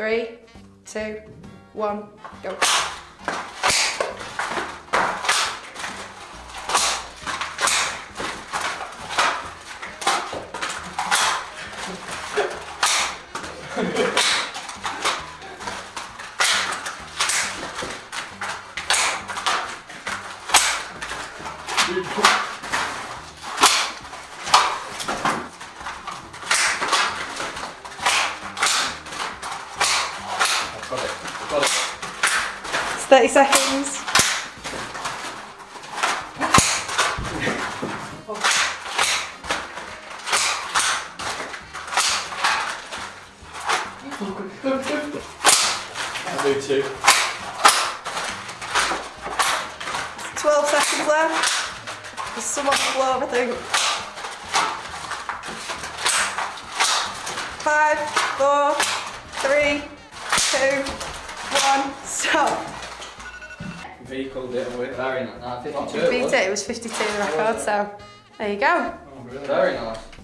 3, 2, 1, go. Got it. It's 30 seconds. I'll do 2. 12 seconds left. There's some on the floor, I think. 5, 4, 3, 2, 1, stop. Vehicled it away. Very nice. No, 52 You beat it, it was 52 the record, so there you go. Oh, really? Very nice.